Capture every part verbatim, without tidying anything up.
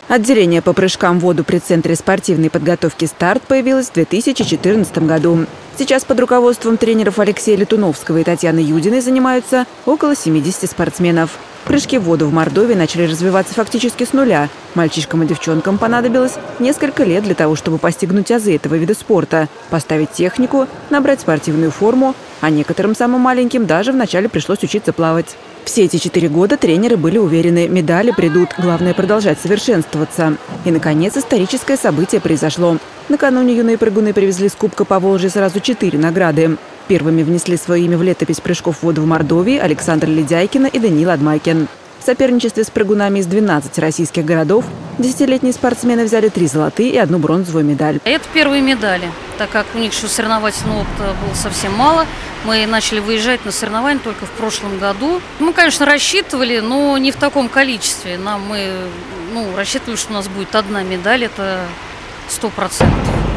Отделение по прыжкам в воду при Центре спортивной подготовки «Старт» появилось в две тысячи четырнадцатом году. Сейчас под руководством тренеров Алексея Летуновского и Татьяны Юдиной занимаются около семидесяти спортсменов. Прыжки в воду в Мордовии начали развиваться фактически с нуля. Мальчишкам и девчонкам понадобилось несколько лет для того, чтобы постигнуть азы этого вида спорта, поставить технику, набрать спортивную форму, а некоторым самым маленьким даже вначале пришлось учиться плавать. Все эти четыре года тренеры были уверены, медали придут, главное продолжать совершенствоваться. И, наконец, историческое событие произошло. Накануне юные прыгуны привезли с Кубка Поволжья сразу четыре награды. Первыми внесли свое имя в летопись прыжков в воду в Мордовии Александр Ледяйкин и Даниил Адмайкин. В соперничестве с прыгунами из двенадцати российских городов десятилетние спортсмены взяли три золотые и одну бронзовую медаль. Это первые медали, так как у них еще соревновательного опыта было совсем мало. Мы начали выезжать на соревнования только в прошлом году. Мы, конечно, рассчитывали, но не в таком количестве. Нам мы ну, рассчитывали, что у нас будет одна медаль, это сто процентов.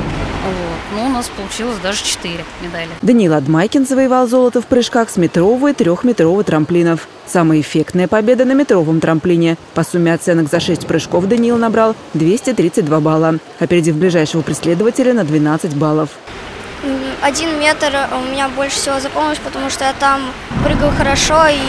Вот. Но у нас получилось даже четыре медали. Даниил Адмайкин завоевал золото в прыжках с метрового и трехметрового трамплинов. Самая эффектная победа на метровом трамплине. По сумме оценок за шесть прыжков Даниил набрал двести тридцать два балла, опередив ближайшего преследователя на двенадцать баллов. Один метр у меня больше всего запомнилось, потому что я там прыгал хорошо, и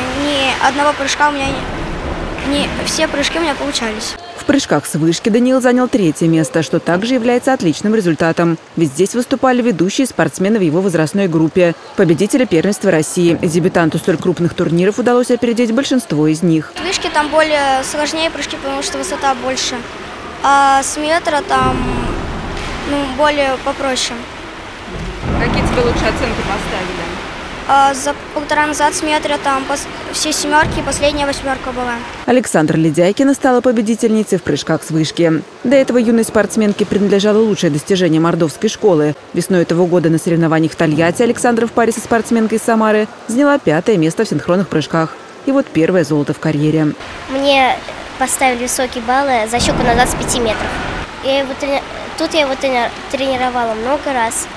ни одного прыжка у меня не, не все прыжки у меня получались. В прыжках с вышки Даниил занял третье место, что также является отличным результатом. Ведь здесь выступали ведущие спортсмены в его возрастной группе. Победители первенства России. Дебютанту столь крупных турниров удалось опередить большинство из них. С вышки там более сложнее прыжки, потому что высота больше. А с метра там ну, более попроще. Какие тебе лучше оценки поставили? А за полтора назад с метра там все семерки, последняя восьмерка была. Александра Ледяйкина стала победительницей в прыжках с вышки. До этого юной спортсменке принадлежало лучшее достижение мордовской школы. Весной этого года на соревнованиях в Тольятти Александра в паре со спортсменкой из Самары заняла пятое место в синхронных прыжках. И вот первое золото в карьере. Мне поставили высокие баллы за щеку на двадцать пять метров. Я его трени... Тут я его тренировала много раз.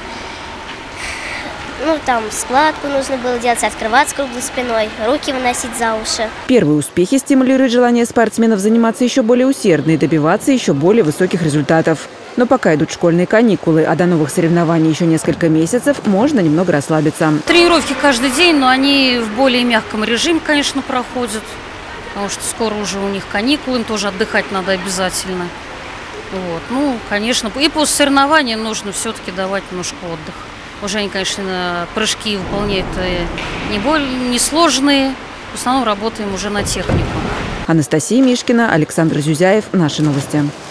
Ну, там складку нужно было делать, открываться круглой спиной, руки выносить за уши. Первые успехи стимулируют желание спортсменов заниматься еще более усердно и добиваться еще более высоких результатов. Но пока идут школьные каникулы, а до новых соревнований еще несколько месяцев, можно немного расслабиться. Тренировки каждый день, но они в более мягком режиме, конечно, проходят. Потому что скоро уже у них каникулы, им тоже отдыхать надо обязательно. Вот. Ну, конечно, и после соревнований нужно все-таки давать немножко отдыха. Уже они, конечно, прыжки выполняют не более несложные. В основном работаем уже на технику. Анастасия Мишкина, Александр Зюзяев. Наши новости.